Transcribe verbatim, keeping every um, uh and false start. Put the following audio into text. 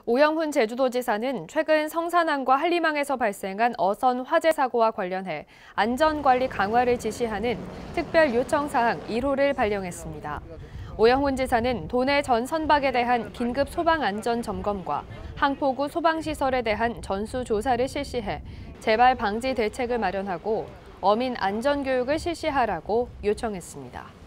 오영훈 제주도지사는 최근 성산항과 한림항에서 발생한 어선 화재 사고와 관련해 안전관리 강화를 지시하는 특별 요청사항 일 호를 발령했습니다. 오영훈 지사는 도내 전 선박에 대한 긴급 소방안전점검과 항포구 소방시설에 대한 전수조사를 실시해 재발 방지 대책을 마련하고 어민 안전교육을 실시하라고 요청했습니다.